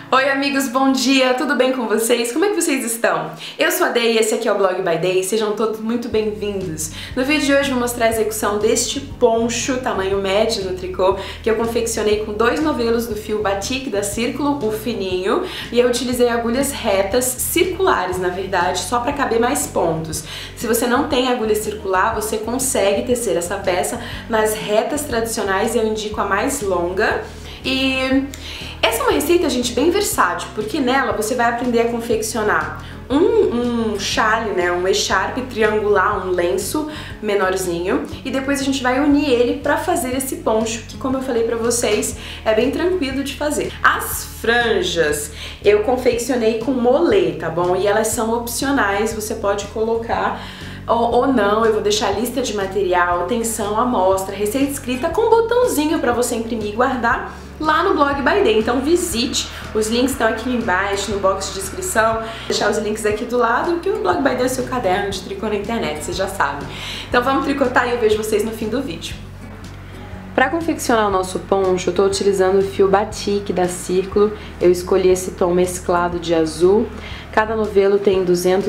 Oi amigos, bom dia, tudo bem com vocês? Como é que vocês estão? Eu sou a Day e esse aqui é o Blog by Day, sejam todos muito bem-vindos. No vídeo de hoje vou mostrar a execução deste poncho tamanho médio no tricô, que eu confeccionei com 2 novelos do fio batik da Círculo, o fininho, e eu utilizei agulhas retas, circulares na verdade, só para caber mais pontos. Se você não tem agulha circular, você consegue tecer essa peça nas retas tradicionais, eu indico a mais longa. E essa é uma receita, gente, bem versátil, porque nela você vai aprender a confeccionar um chale, né, um echarpe triangular, um lenço menorzinho, e depois a gente vai unir ele pra fazer esse poncho, que como eu falei pra vocês, é bem tranquilo de fazer. As franjas eu confeccionei com molê, tá bom? E elas são opcionais, você pode colocar ou não, eu vou deixar a lista de material, tensão, amostra, receita escrita com um botãozinho pra você imprimir e guardar lá no Blog by Day. Então visite, os links estão aqui embaixo no box de descrição, vou deixar os links aqui do lado, que o Blog by Day é o seu caderno de tricô na internet, vocês já sabem. Então vamos tricotar e eu vejo vocês no fim do vídeo. Para confeccionar o nosso poncho, eu estou utilizando o fio batik da Círculo, eu escolhi esse tom mesclado de azul. Cada novelo tem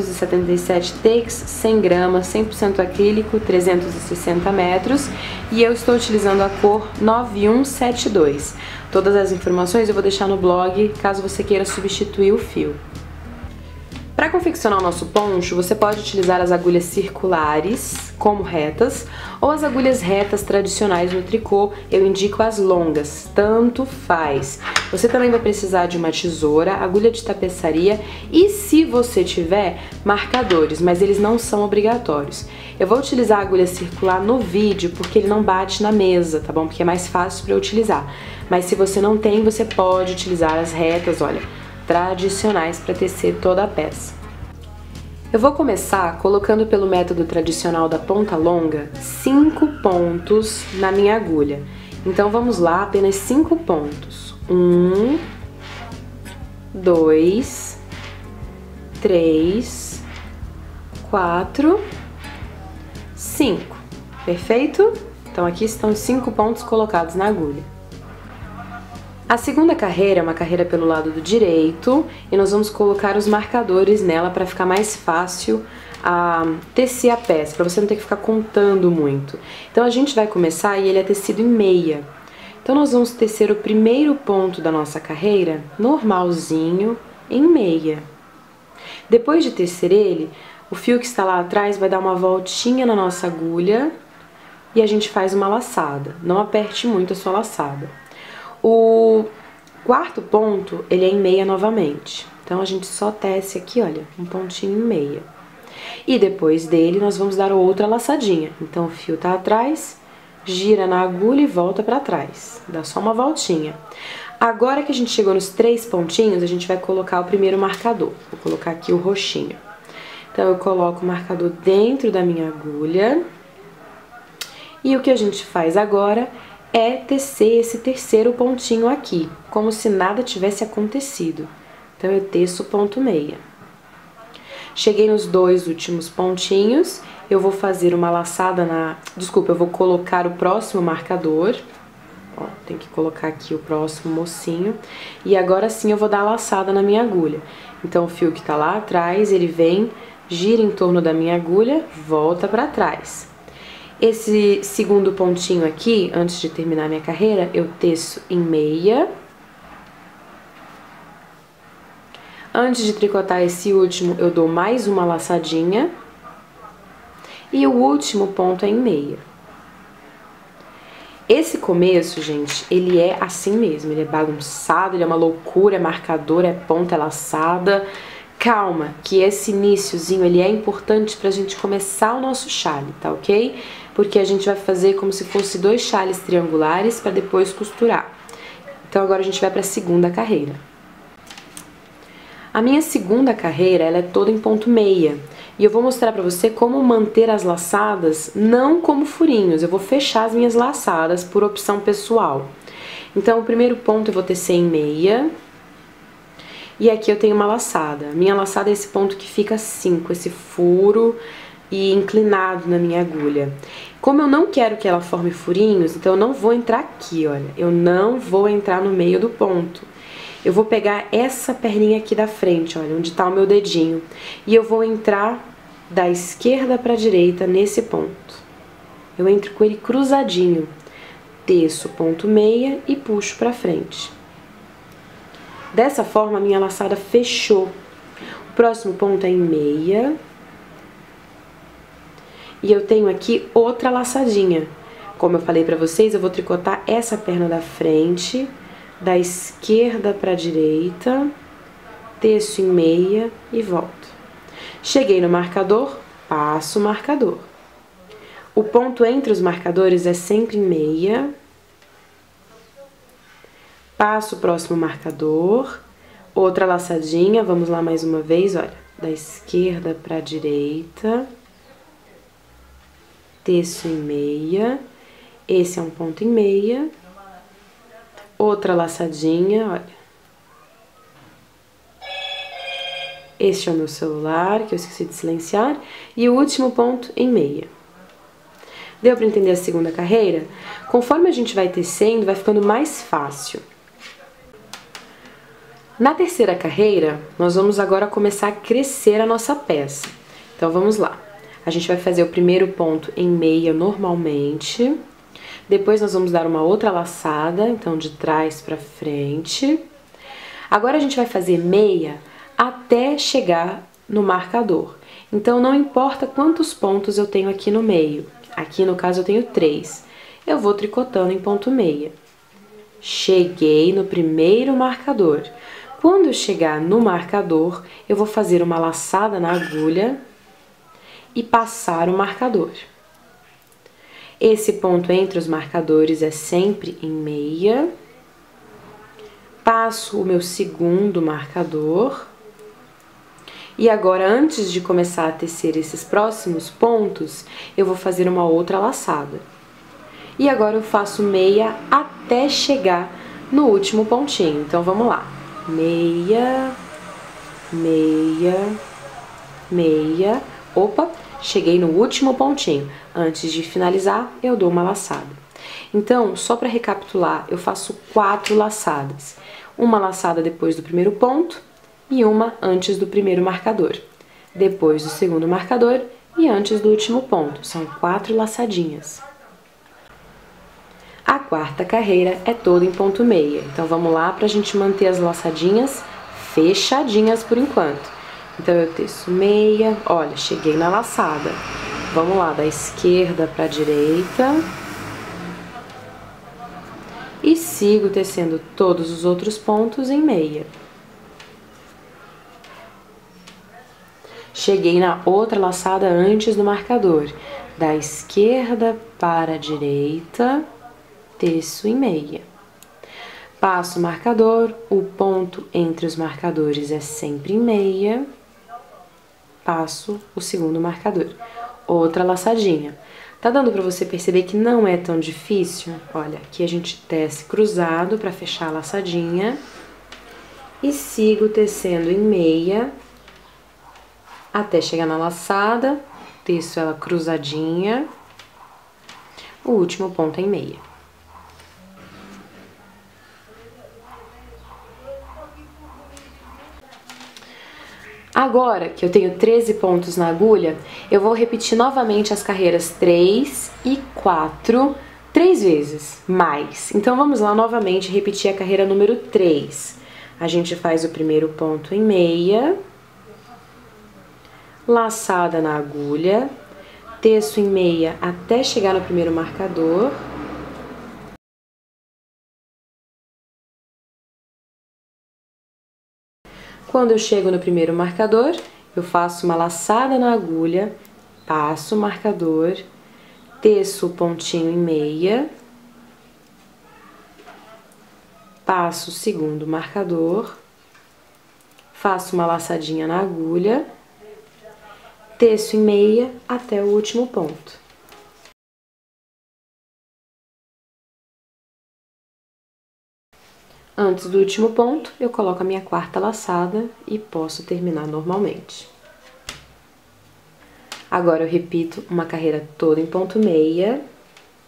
277 takes, 100 gramas, 100% acrílico, 360 metros, e eu estou utilizando a cor 9172. Todas as informações eu vou deixar no blog, caso você queira substituir o fio. Para confeccionar o nosso poncho, você pode utilizar as agulhas circulares, como retas, ou as agulhas retas tradicionais no tricô, eu indico as longas, tanto faz. Você também vai precisar de uma tesoura, agulha de tapeçaria e, se você tiver, marcadores, mas eles não são obrigatórios. Eu vou utilizar a agulha circular no vídeo porque ele não bate na mesa, tá bom? Porque é mais fácil para eu utilizar. Mas se você não tem, você pode utilizar as retas, olha, tradicionais para tecer toda a peça. Eu vou começar colocando pelo método tradicional da ponta longa 5 pontos na minha agulha. Então vamos lá, apenas 5 pontos. 1, 2, 3, 4, 5. Perfeito? Então aqui estão os 5 pontos colocados na agulha. A segunda carreira é uma carreira pelo lado do direito e nós vamos colocar os marcadores nela para ficar mais fácil a tecer a peça, para você não ter que ficar contando muito. Então a gente vai começar e ele é tecido em meia. Então nós vamos tecer o primeiro ponto da nossa carreira normalzinho em meia. Depois de tecer ele, o fio que está lá atrás vai dar uma voltinha na nossa agulha e a gente faz uma laçada. Não aperte muito a sua laçada. O quarto ponto, ele é em meia novamente. Então a gente só tece aqui, olha, um pontinho em meia. E depois dele nós vamos dar outra laçadinha. Então o fio tá atrás, gira na agulha e volta pra trás. Dá só uma voltinha. Agora que a gente chegou nos 3 pontinhos, a gente vai colocar o primeiro marcador. Vou colocar aqui o roxinho. Então eu coloco o marcador dentro da minha agulha. E o que a gente faz agora é tecer esse terceiro pontinho aqui, como se nada tivesse acontecido. Então eu teço o ponto meia. Cheguei nos 2 últimos pontinhos, eu vou fazer uma laçada na... Desculpa, eu vou colocar o próximo marcador. Ó, tem que colocar aqui o próximo mocinho. E agora sim eu vou dar a laçada na minha agulha. Então o fio que tá lá atrás, ele vem, gira em torno da minha agulha, volta pra trás. Esse segundo pontinho aqui, antes de terminar minha carreira, eu teço em meia. Antes de tricotar esse último, eu dou mais uma laçadinha. E o último ponto é em meia. Esse começo, gente, ele é assim mesmo, ele é bagunçado, ele é uma loucura, é marcador, é ponta, é laçada. Calma, que esse iniciozinho, ele é importante pra gente começar o nosso chale, tá ok? Porque a gente vai fazer como se fosse 2 chales triangulares para depois costurar. Então agora a gente vai para a segunda carreira. A minha segunda carreira, ela é toda em ponto meia. E eu vou mostrar para você como manter as laçadas, não como furinhos. Eu vou fechar as minhas laçadas por opção pessoal. Então o primeiro ponto eu vou tecer em meia. E aqui eu tenho uma laçada. Minha laçada é esse ponto que fica assim, com esse furo e inclinado na minha agulha. Como eu não quero que ela forme furinhos, então eu não vou entrar aqui, olha. Eu não vou entrar no meio do ponto. eu vou pegar essa perninha aqui da frente, olha, onde tá o meu dedinho, e eu vou entrar da esquerda pra direita nesse ponto. Eu entro com ele cruzadinho, teço ponto meia e puxo pra frente. Dessa forma, a minha laçada fechou. O próximo ponto é em meia. E eu tenho aqui outra laçadinha. Como eu falei pra vocês, eu vou tricotar essa perna da frente, da esquerda pra direita, teço em meia e volto. Cheguei no marcador, passo o marcador. O ponto entre os marcadores é sempre em meia. Passo o próximo marcador, outra laçadinha, vamos lá mais uma vez, olha, da esquerda pra direita, teço em meia, esse é um ponto em meia, outra laçadinha, olha. Este é o meu celular, que eu esqueci de silenciar, e o último ponto em meia. Deu para entender a segunda carreira? Conforme a gente vai tecendo, vai ficando mais fácil. Na terceira carreira, nós vamos agora começar a crescer a nossa peça. Então, vamos lá. A gente vai fazer o primeiro ponto em meia normalmente. Depois nós vamos dar uma outra laçada, então de trás pra frente. Agora a gente vai fazer meia até chegar no marcador. Então não importa quantos pontos eu tenho aqui no meio. Aqui no caso eu tenho 3. Eu vou tricotando em ponto meia. Cheguei no primeiro marcador. Quando eu chegar no marcador, eu vou fazer uma laçada na agulha e passar o marcador. Esse ponto entre os marcadores é sempre em meia. Passo o meu segundo marcador. E agora, antes de começar a tecer esses próximos pontos, eu vou fazer uma outra laçada. E agora eu faço meia até chegar no último pontinho. Então, vamos lá. Meia, meia, meia. Opa, cheguei no último pontinho. Antes de finalizar, eu dou uma laçada. Então, só para recapitular, eu faço 4 laçadas. Uma laçada depois do primeiro ponto e uma antes do primeiro marcador. Depois do segundo marcador e antes do último ponto. São 4 laçadinhas. A quarta carreira é toda em ponto meia. Então, vamos lá para a gente manter as laçadinhas fechadinhas por enquanto. Então, eu teço meia. Olha, cheguei na laçada. Vamos lá, da esquerda para a direita. E sigo tecendo todos os outros pontos em meia. Cheguei na outra laçada antes do marcador. Da esquerda para a direita, teço em meia. Passo o marcador, o ponto entre os marcadores é sempre em meia. Passo o segundo marcador. Outra laçadinha. Tá dando pra você perceber que não é tão difícil? Olha, aqui a gente tece cruzado pra fechar a laçadinha. E sigo tecendo em meia até chegar na laçada. Teço ela cruzadinha. O último ponto é em meia. Agora que eu tenho 13 pontos na agulha, eu vou repetir novamente as carreiras 3 e 4, 3 vezes, mais. Então, vamos lá novamente repetir a carreira número 3. A gente faz o primeiro ponto em meia, laçada na agulha, teço em meia até chegar no primeiro marcador. Quando eu chego no primeiro marcador, eu faço uma laçada na agulha, passo o marcador, teço o pontinho em meia, passo o segundo marcador, faço uma laçadinha na agulha, teço em meia até o último ponto. Antes do último ponto, eu coloco a minha quarta laçada e posso terminar normalmente. Agora eu repito uma carreira toda em ponto meia,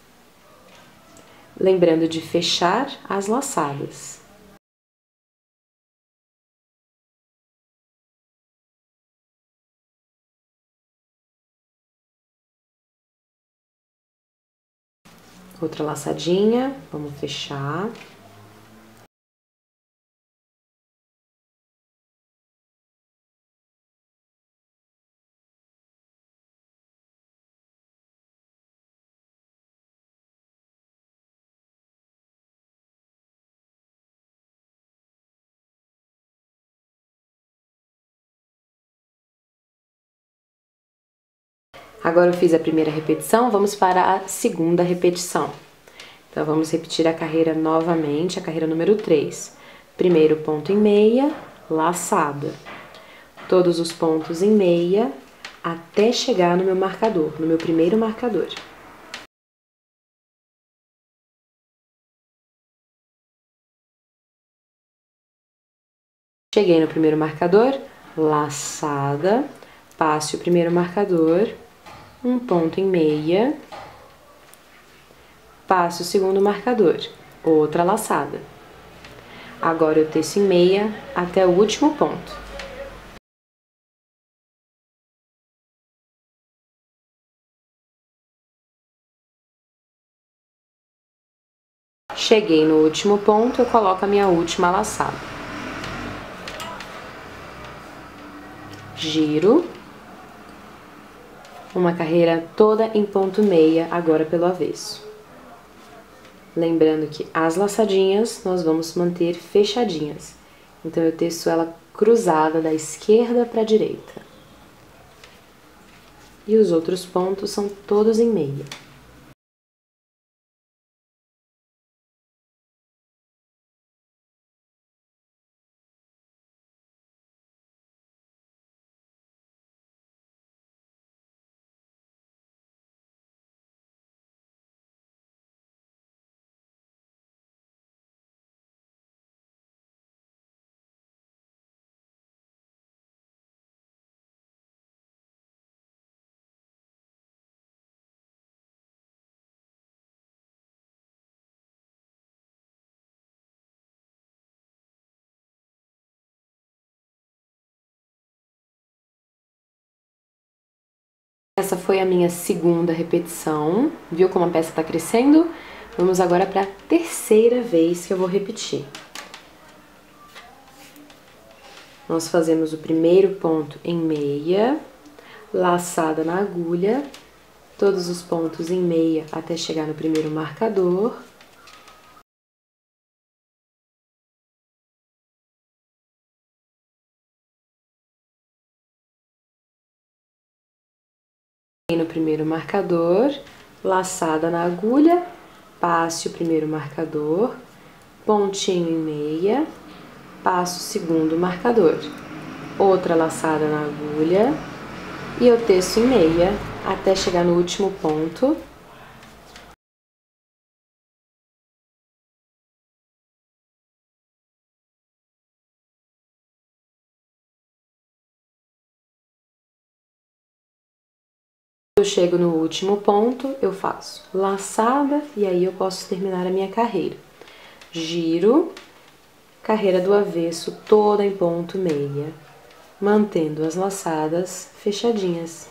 lembrando de fechar as laçadas. Outra laçadinha, vamos fechar. Agora eu fiz a primeira repetição, vamos para a segunda repetição. Então, vamos repetir a carreira novamente, a carreira número 3. Primeiro ponto em meia, laçada. Todos os pontos em meia, até chegar no meu marcador, no meu primeiro marcador. Cheguei no primeiro marcador, laçada, passe o primeiro marcador, um ponto em meia, passe o segundo marcador, outra laçada. Agora eu teço em meia até o último ponto. Cheguei no último ponto, eu coloco a minha última laçada. Giro. Uma carreira toda em ponto meia, agora pelo avesso. Lembrando que as laçadinhas nós vamos manter fechadinhas. Então, eu teço ela cruzada da esquerda para a direita. E os outros pontos são todos em meia. Essa foi a minha segunda repetição. Viu como a peça tá crescendo? Vamos agora para a terceira vez que eu vou repetir. Nós fazemos o primeiro ponto em meia, laçada na agulha, todos os pontos em meia até chegar no primeiro marcador. No primeiro marcador, laçada na agulha, passe o primeiro marcador, pontinho em meia, passo o segundo marcador, outra laçada na agulha e eu teço em meia até chegar no último ponto. Eu chego no último ponto, eu faço laçada e aí eu posso terminar a minha carreira. Giro, carreira do avesso toda em ponto meia, mantendo as laçadas fechadinhas.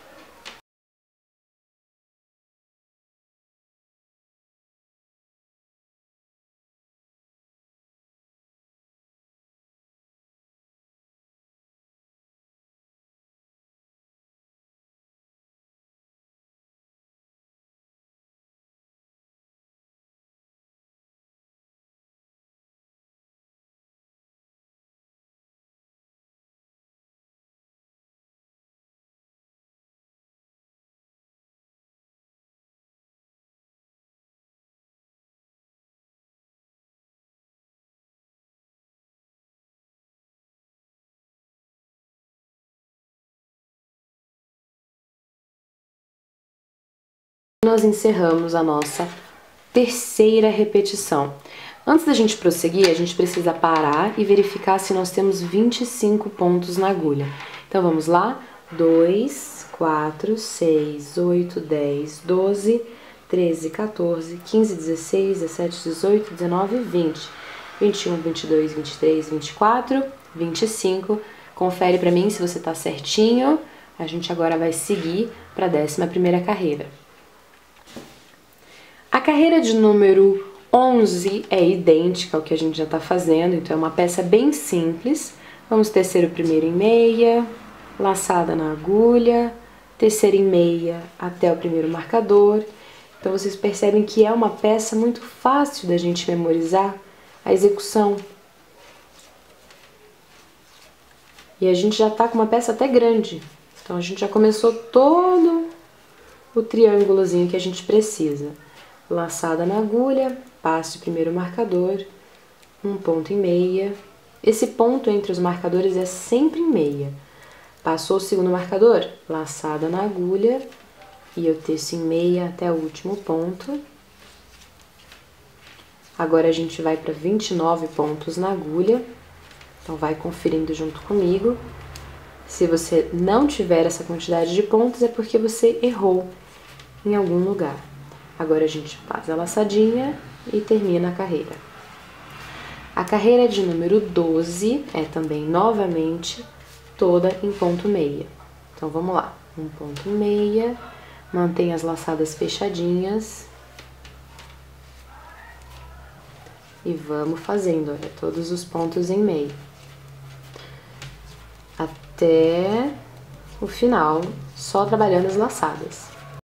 Nós encerramos a nossa terceira repetição. Antes da gente prosseguir, a gente precisa parar e verificar se nós temos 25 pontos na agulha. Então, vamos lá? 2, 4, 6, 8, 10, 12, 13, 14, 15, 16, 17, 18, 19, 20, 21, 22, 23, 24, 25. Confere pra mim se você tá certinho. A gente agora vai seguir para a 11ª carreira. A carreira de número 11 é idêntica ao que a gente já está fazendo, então é uma peça bem simples. Vamos tecer o primeiro em meia, laçada na agulha, tecer em meia até o primeiro marcador. Então vocês percebem que é uma peça muito fácil da gente memorizar a execução. E a gente já tá com uma peça até grande. Então a gente já começou todo o triângulozinho que a gente precisa. Laçada na agulha, passe o primeiro marcador, um ponto em meia. Esse ponto entre os marcadores é sempre em meia. Passou o segundo marcador, laçada na agulha, e eu teço em meia até o último ponto. Agora a gente vai para 29 pontos na agulha, então vai conferindo junto comigo. Se você não tiver essa quantidade de pontos, é porque você errou em algum lugar. Agora a gente faz a laçadinha e termina a carreira. A carreira de número 12 é também, novamente, toda em ponto meia. Então vamos lá, um ponto em meia, mantém as laçadas fechadinhas e vamos fazendo, olha, todos os pontos em meio até o final, só trabalhando as laçadas.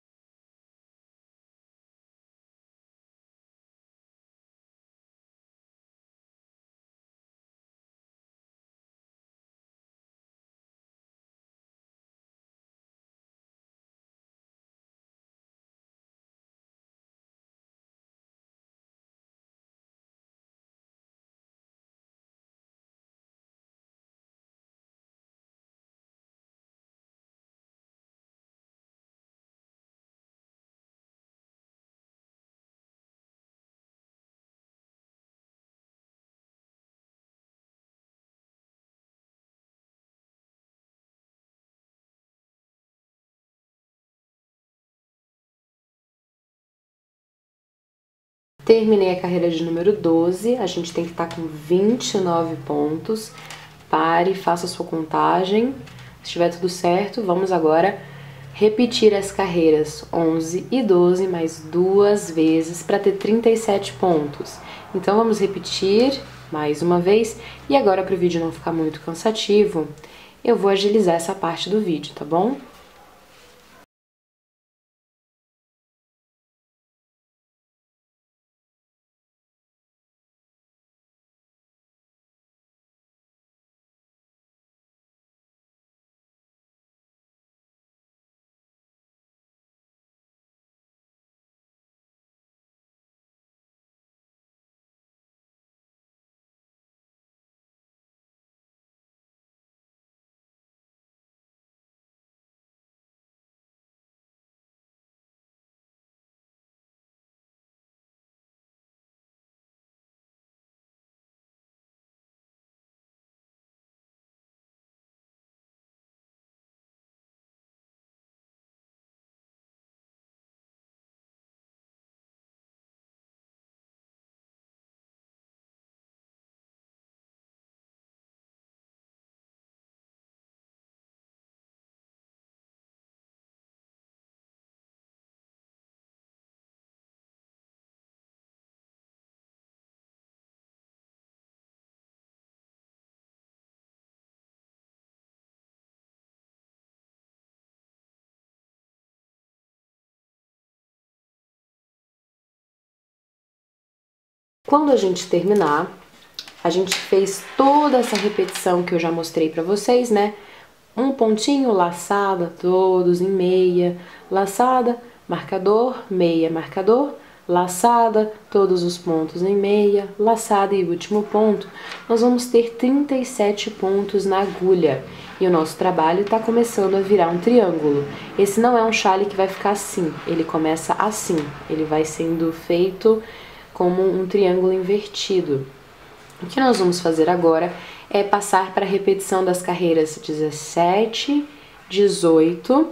Terminei a carreira de número 12, a gente tem que estar com 29 pontos. Pare, faça a sua contagem. Se estiver tudo certo, vamos agora repetir as carreiras 11 e 12 mais 2 vezes para ter 37 pontos. Então vamos repetir mais uma vez. E agora, para o vídeo não ficar muito cansativo, eu vou agilizar essa parte do vídeo, tá bom? Quando a gente terminar, a gente fez toda essa repetição que eu já mostrei pra vocês, né? Um pontinho, laçada, todos em meia, laçada, marcador, meia, marcador, laçada, todos os pontos em meia, laçada e último ponto. Nós vamos ter 37 pontos na agulha e o nosso trabalho está começando a virar um triângulo. Esse não é um chale que vai ficar assim, ele começa assim, ele vai sendo feito como um triângulo invertido. O que nós vamos fazer agora é passar para a repetição das carreiras 17, 18,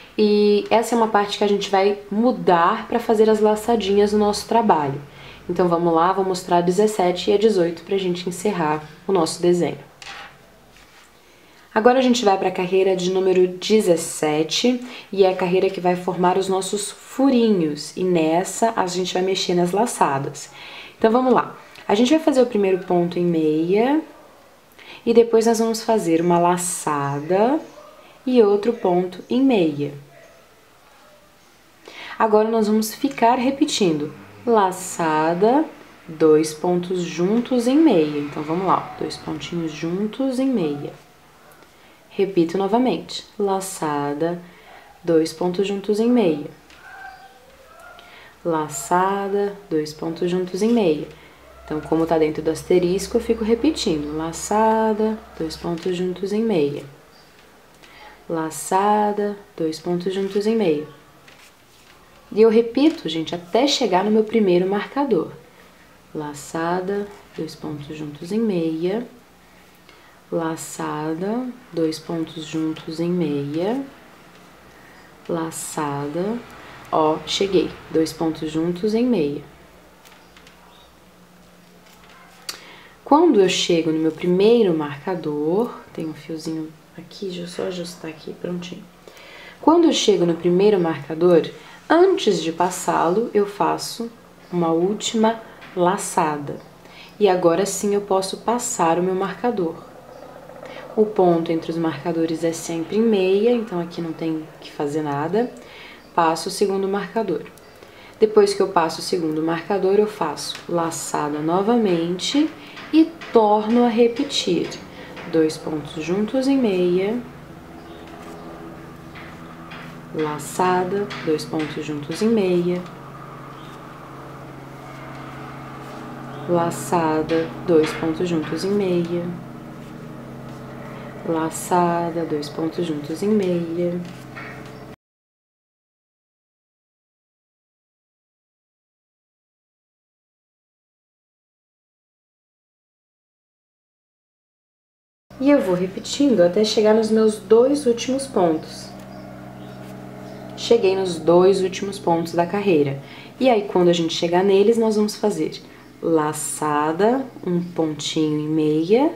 e essa é uma parte que a gente vai mudar para fazer as laçadinhas no nosso trabalho. Então vamos lá, vou mostrar a 17 e a 18 para a gente encerrar o nosso desenho. Agora a gente vai para a carreira de número 17 e é a carreira que vai formar os nossos furinhos. E nessa a gente vai mexer nas laçadas. Então vamos lá. A gente vai fazer o primeiro ponto em meia e depois nós vamos fazer uma laçada e outro ponto em meia. Agora nós vamos ficar repetindo laçada, 2 pontos juntos em meia. Então vamos lá, 2 pontinhos juntos em meia. Repito novamente, laçada, 2 pontos juntos em meia. Laçada, 2 pontos juntos em meia. Então, como tá dentro do asterisco, eu fico repetindo. Laçada, 2 pontos juntos em meia. Laçada, 2 pontos juntos em meia. E eu repito, gente, até chegar no meu primeiro marcador. Laçada, 2 pontos juntos em meia. Laçada, 2 pontos juntos em meia, laçada, ó, cheguei, 2 pontos juntos em meia. Quando eu chego no meu primeiro marcador, tem um fiozinho aqui, deixa eu só ajustar aqui, prontinho. Quando eu chego no primeiro marcador, antes de passá-lo, eu faço uma última laçada. E agora sim eu posso passar o meu marcador. O ponto entre os marcadores é sempre em meia, então aqui não tem que fazer nada. Passo o segundo marcador. Depois que eu passo o segundo marcador, eu faço laçada novamente e torno a repetir. 2 pontos juntos em meia. Laçada, 2 pontos juntos em meia. Laçada, 2 pontos juntos em meia. Laçada, 2 pontos juntos em meia. E eu vou repetindo até chegar nos meus 2 últimos pontos. Cheguei nos 2 últimos pontos da carreira. E aí, quando a gente chegar neles, nós vamos fazer laçada, um pontinho em meia,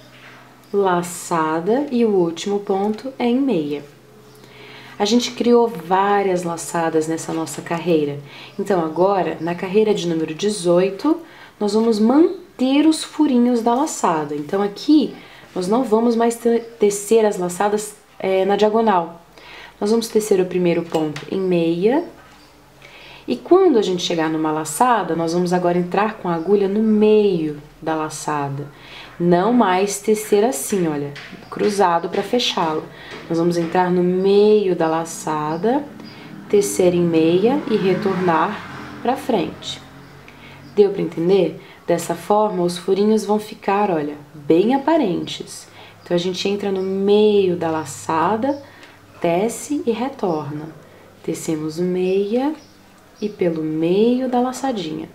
laçada e o último ponto é em meia. A gente criou várias laçadas nessa nossa carreira. Então agora, na carreira de número 18, nós vamos manter os furinhos da laçada. Então aqui, nós não vamos mais tecer as laçadas na diagonal. Nós vamos tecer o primeiro ponto em meia. E quando a gente chegar numa laçada, nós vamos agora entrar com a agulha no meio da laçada. Não mais tecer assim, olha, cruzado para fechá-la. Nós vamos entrar no meio da laçada, tecer em meia e retornar para frente. Deu para entender? Dessa forma, os furinhos vão ficar, olha, bem aparentes. Então, a gente entra no meio da laçada, tece e retorna. Tecemos meia e pelo meio da laçadinha.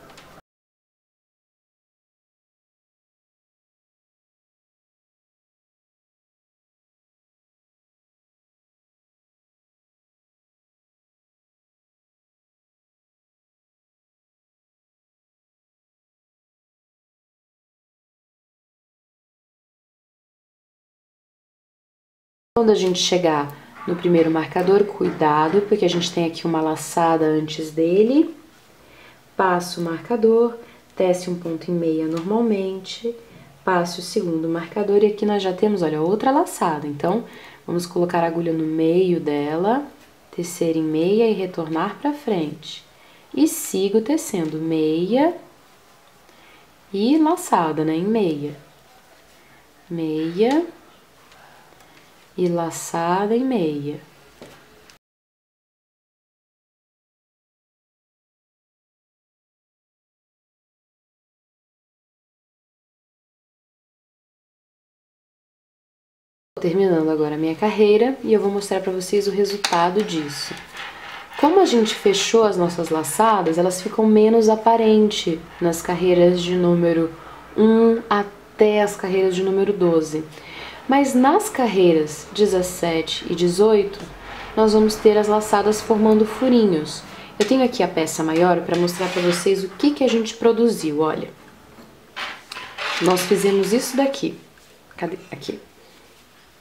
Quando a gente chegar no primeiro marcador, cuidado, porque a gente tem aqui uma laçada antes dele. Passo o marcador, tece um ponto em meia normalmente, passo o segundo marcador e aqui nós já temos, olha, outra laçada. Então, vamos colocar a agulha no meio dela, tecer em meia e retornar para frente. E sigo tecendo meia e laçada, né, em meia. Meia e laçada em meia. Terminando agora a minha carreira e eu vou mostrar para vocês o resultado disso. Como a gente fechou as nossas laçadas, elas ficam menos aparentes nas carreiras de número 1 até as carreiras de número 12. Mas nas carreiras 17 e 18, nós vamos ter as laçadas formando furinhos. Eu tenho aqui a peça maior para mostrar para vocês o que a gente produziu, olha. Nós fizemos isso daqui. Cadê? Aqui.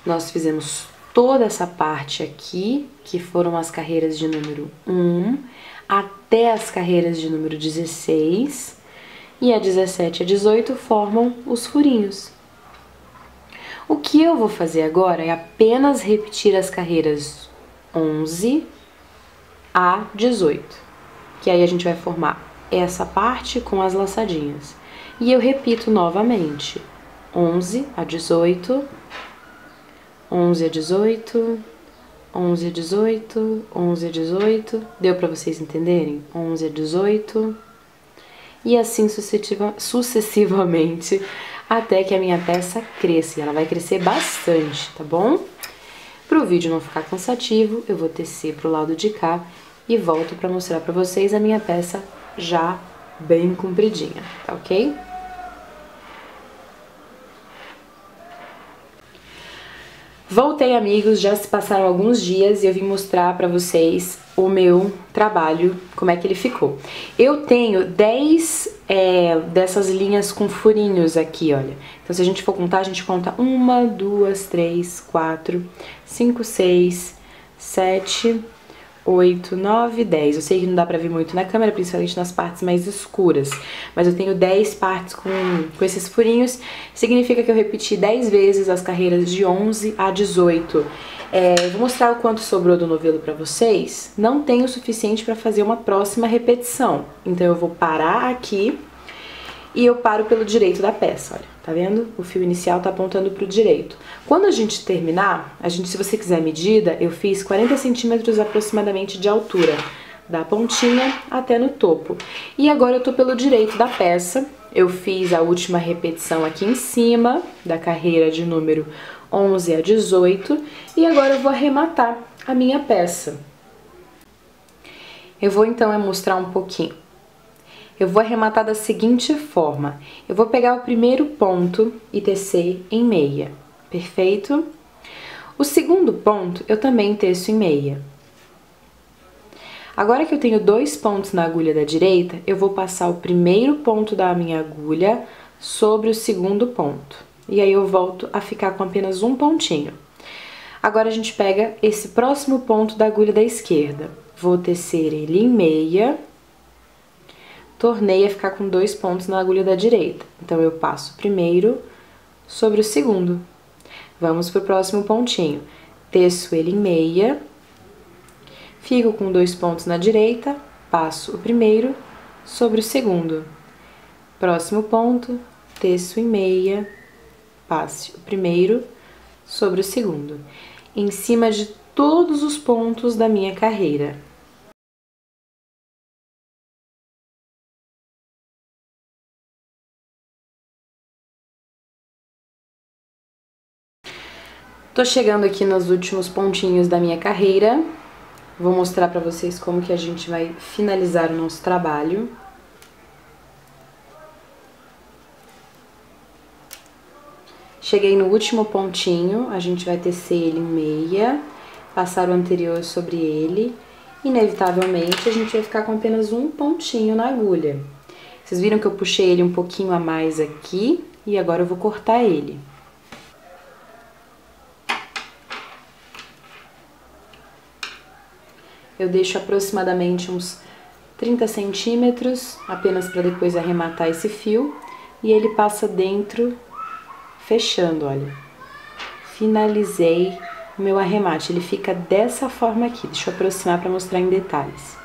Nós fizemos toda essa parte aqui, que foram as carreiras de número 1, até as carreiras de número 16, e a 17 e a 18 formam os furinhos. O que eu vou fazer agora é apenas repetir as carreiras 11 a 18, que aí a gente vai formar essa parte com as laçadinhas. E eu repito novamente, 11 a 18, 11 a 18, 11 a 18, 11 a 18, deu para vocês entenderem? 11 a 18, e assim sucessivamente, até que a minha peça cresça, e ela vai crescer bastante, tá bom? Para o vídeo não ficar cansativo, eu vou tecer pro lado de cá e volto para mostrar para vocês a minha peça já bem compridinha, tá ok? Voltei, amigos, já se passaram alguns dias e eu vim mostrar pra vocês o meu trabalho, como é que ele ficou. Eu tenho 10 dessas linhas com furinhos aqui, olha. Então, se a gente for contar, a gente conta 1, 2, 3, 4, 5, 6, 7, 8, 9, 10. Eu sei que não dá pra ver muito na câmera, principalmente nas partes mais escuras, mas eu tenho 10 partes com esses furinhos. Significa que eu repeti 10 vezes as carreiras de 11 a 18. Vou mostrar o quanto sobrou do novelo pra vocês. Não tenho o suficiente pra fazer uma próxima repetição, então eu vou parar aqui e eu paro pelo direito da peça, olha. Tá vendo? O fio inicial tá apontando pro direito. Quando a gente terminar, se você quiser a medida, eu fiz 40 centímetros aproximadamente de altura, da pontinha até no topo. E agora eu tô pelo direito da peça. Eu fiz a última repetição aqui em cima, da carreira de número 11 a 18, e agora eu vou arrematar a minha peça. Eu vou então mostrar um pouquinho. Eu vou arrematar da seguinte forma, eu vou pegar o primeiro ponto e tecer em meia, perfeito? O segundo ponto eu também teço em meia. Agora que eu tenho 2 pontos na agulha da direita, eu vou passar o primeiro ponto da minha agulha sobre o segundo ponto. E aí eu volto a ficar com apenas um pontinho. Agora a gente pega esse próximo ponto da agulha da esquerda, vou tecer ele em meia. Tornei a ficar com 2 pontos na agulha da direita. Então, eu passo o primeiro sobre o segundo. Vamos pro próximo pontinho. Teço ele em meia. Fico com 2 pontos na direita. Passo o primeiro sobre o segundo. Próximo ponto. Teço em meia. Passe o primeiro sobre o segundo. Em cima de todos os pontos da minha carreira. Tô chegando aqui nos últimos pontinhos da minha carreira. Vou mostrar pra vocês como que a gente vai finalizar o nosso trabalho. Cheguei no último pontinho, a gente vai tecer ele em meia, passar o anterior sobre ele. Inevitavelmente, a gente vai ficar com apenas um pontinho na agulha. Vocês viram que eu puxei ele um pouquinho a mais aqui e agora eu vou cortar ele. Eu deixo aproximadamente uns 30 centímetros, apenas para depois arrematar esse fio, e ele passa dentro, fechando, olha. Finalizei o meu arremate, ele fica dessa forma aqui, deixa eu aproximar para mostrar em detalhes.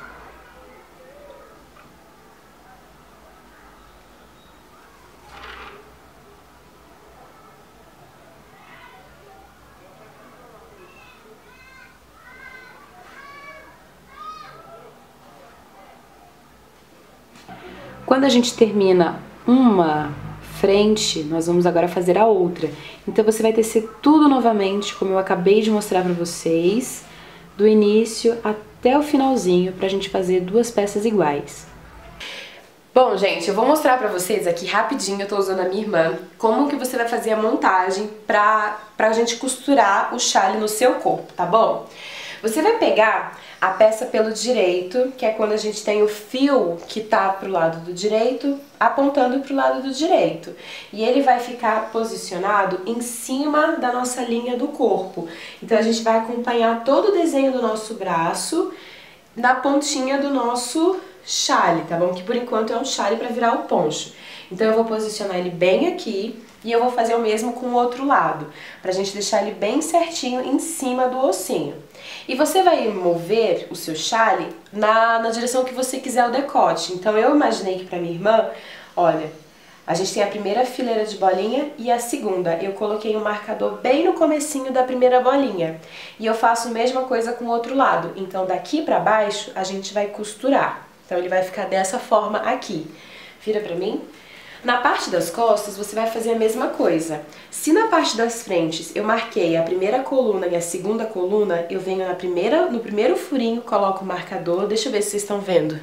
Quando a gente termina uma frente, nós vamos agora fazer a outra. Então você vai tecer tudo novamente, como eu acabei de mostrar pra vocês, do início até o finalzinho, pra gente fazer 2 peças iguais. Bom, gente, eu vou mostrar pra vocês aqui rapidinho, eu tô usando a minha irmã, como que você vai fazer a montagem pra gente costurar o chale no seu corpo, tá bom? Você vai pegar a peça pelo direito, que é quando a gente tem o fio que tá pro lado do direito, apontando pro lado do direito. E ele vai ficar posicionado em cima da nossa linha do corpo. Então a gente vai acompanhar todo o desenho do nosso braço na pontinha do nosso chale, tá bom? Que por enquanto é um chale para virar o poncho. Então eu vou posicionar ele bem aqui e eu vou fazer o mesmo com o outro lado, pra gente deixar ele bem certinho em cima do ossinho. E você vai mover o seu chale na direção que você quiser o decote. Então eu imaginei que pra minha irmã, olha, a gente tem a primeira fileira de bolinha e a segunda. Eu coloquei um marcador bem no comecinho da primeira bolinha. E eu faço a mesma coisa com o outro lado. Então daqui pra baixo a gente vai costurar. Então ele vai ficar dessa forma aqui. Vira pra mim. Na parte das costas, você vai fazer a mesma coisa. Se na parte das frentes eu marquei a primeira coluna e a segunda coluna, eu venho no primeiro furinho, coloco o marcador. Deixa eu ver se vocês estão vendo.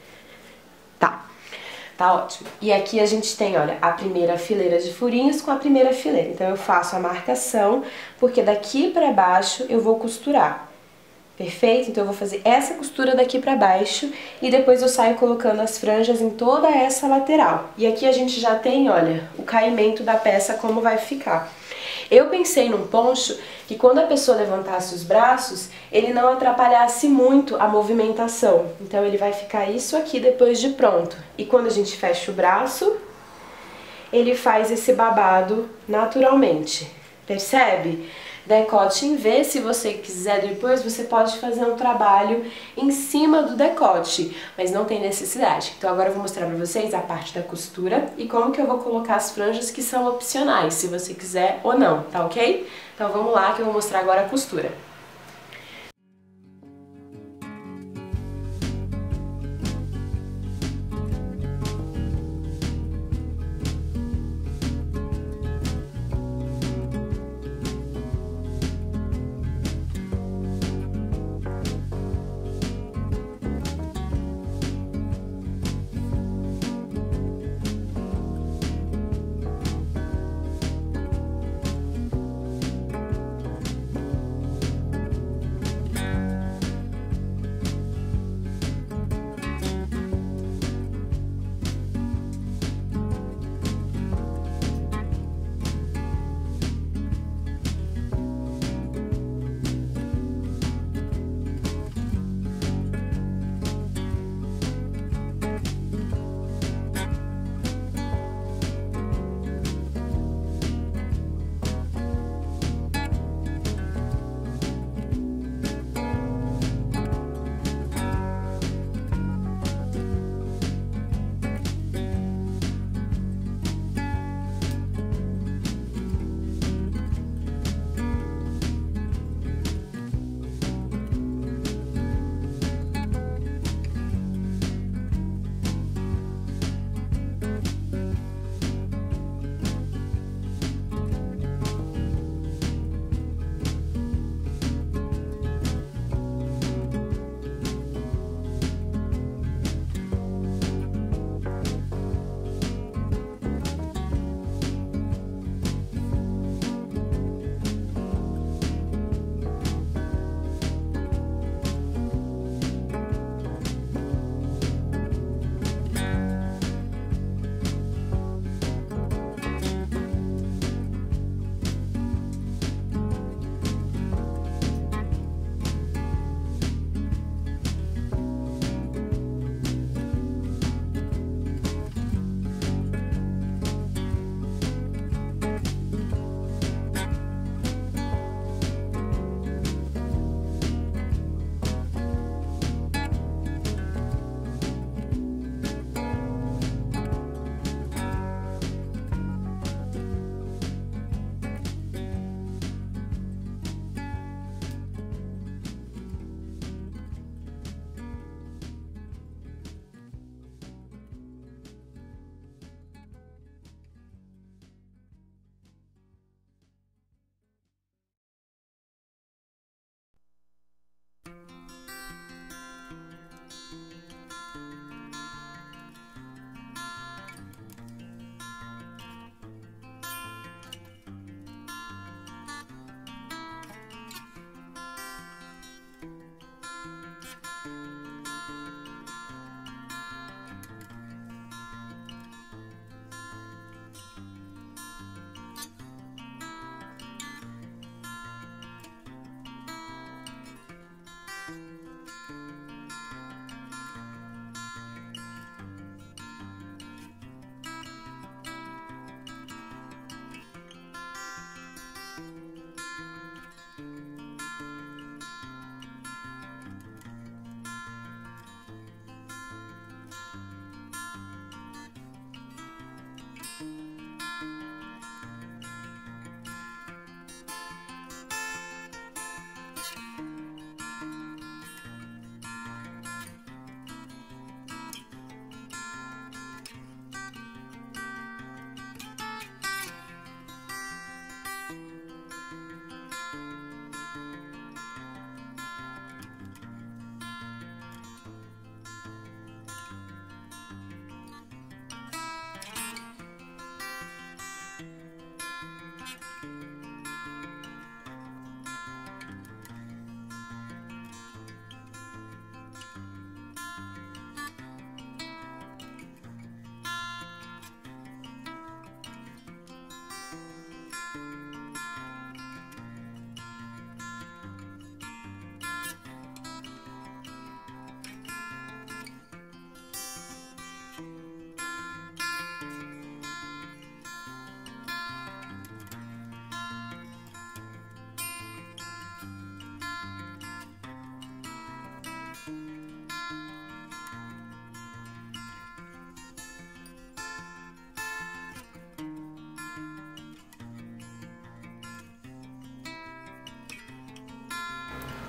Tá ótimo. E aqui a gente tem, olha, a primeira fileira de furinhos com a primeira fileira. Então eu faço a marcação, porque daqui pra baixo eu vou costurar. Perfeito? Então eu vou fazer essa costura daqui pra baixo e depois eu saio colocando as franjas em toda essa lateral. E aqui a gente já tem, olha, o caimento da peça, como vai ficar. Eu pensei num poncho que quando a pessoa levantasse os braços, ele não atrapalhasse muito a movimentação. Então ele vai ficar isso aqui depois de pronto. E quando a gente fecha o braço, ele faz esse babado naturalmente. Percebe? Decote em V, se você quiser depois, você pode fazer um trabalho em cima do decote, mas não tem necessidade. Então agora eu vou mostrar pra vocês a parte da costura e como que eu vou colocar as franjas que são opcionais, se você quiser ou não, tá ok? Então vamos lá que eu vou mostrar agora a costura.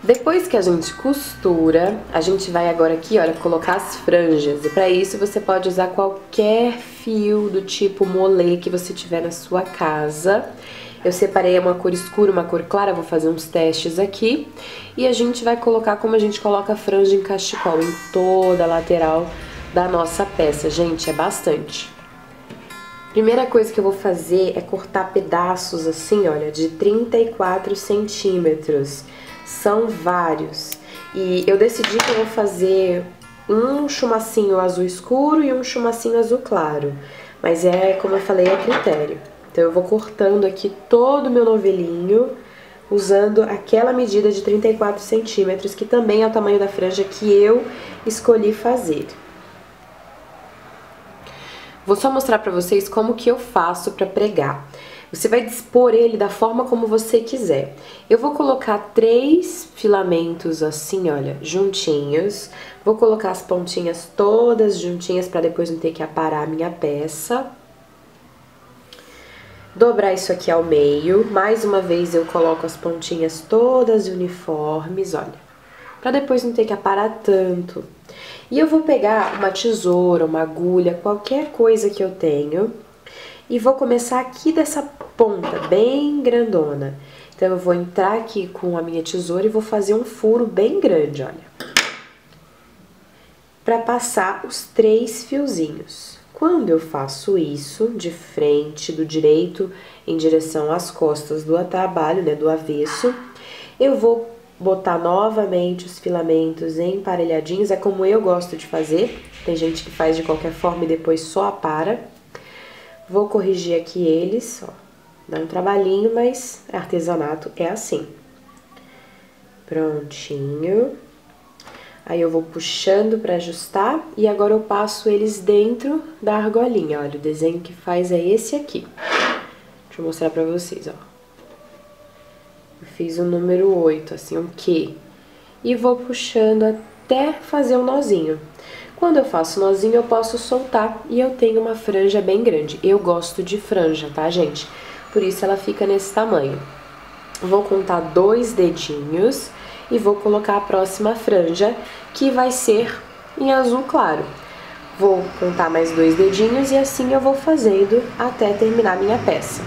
Depois que a gente costura, a gente vai agora aqui, olha, colocar as franjas. E para isso você pode usar qualquer fio do tipo molê que você tiver na sua casa. Eu separei uma cor escura, uma cor clara, vou fazer uns testes aqui. E a gente vai colocar como a gente coloca a franja em cachecol, em toda a lateral da nossa peça. Gente, é bastante. Primeira coisa que eu vou fazer é cortar pedaços assim, olha, de 34 centímetros. São vários. E eu decidi que eu vou fazer um chumacinho azul escuro e um chumacinho azul claro. Mas como eu falei, é critério. Então eu vou cortando aqui todo o meu novelinho, usando aquela medida de 34 centímetros, que também é o tamanho da franja que eu escolhi fazer. Vou só mostrar pra vocês como que eu faço pra pregar. Você vai dispor ele da forma como você quiser. Eu vou colocar 3 filamentos assim, olha, juntinhos. Vou colocar as pontinhas todas juntinhas para depois não ter que aparar a minha peça. Dobrar isso aqui ao meio. Mais uma vez eu coloco as pontinhas todas uniformes, olha, para depois não ter que aparar tanto. E eu vou pegar uma tesoura, uma agulha, qualquer coisa que eu tenho. E vou começar aqui dessa ponta, bem grandona. Então, eu vou entrar aqui com a minha tesoura e vou fazer um furo bem grande, olha. Pra passar os 3 fiozinhos. Quando eu faço isso, de frente, do direito em direção às costas do trabalho, né, do avesso, eu vou botar novamente os filamentos emparelhadinhos. É como eu gosto de fazer. Tem gente que faz de qualquer forma e depois só apara. Vou corrigir aqui eles, ó, dá um trabalhinho, mas artesanato é assim. Prontinho. Aí eu vou puxando pra ajustar e agora eu passo eles dentro da argolinha, olha, o desenho que faz é esse aqui. Deixa eu mostrar pra vocês, ó. Eu fiz o número 8, assim, um Q. E vou puxando até fazer um nozinho. Quando eu faço nozinho, eu posso soltar e eu tenho uma franja bem grande. Eu gosto de franja, tá, gente? Por isso ela fica nesse tamanho. Vou contar 2 dedinhos e vou colocar a próxima franja, que vai ser em azul claro. Vou contar mais 2 dedinhos e assim eu vou fazendo até terminar minha peça.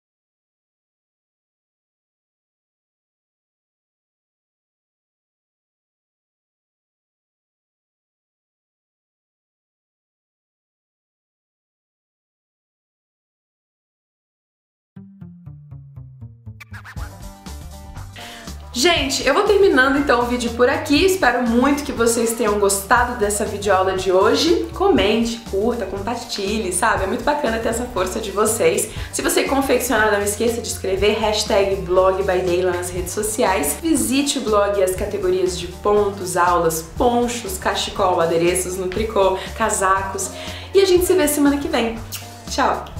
Gente, eu vou terminando então o vídeo por aqui, espero muito que vocês tenham gostado dessa videoaula de hoje. Comente, curta, compartilhe, sabe? É muito bacana ter essa força de vocês. Se você confeccionar, não esqueça de escrever #blogbyday lá nas redes sociais. Visite o blog e as categorias de pontos, aulas, ponchos, cachecol, adereços no tricô, casacos. E a gente se vê semana que vem. Tchau!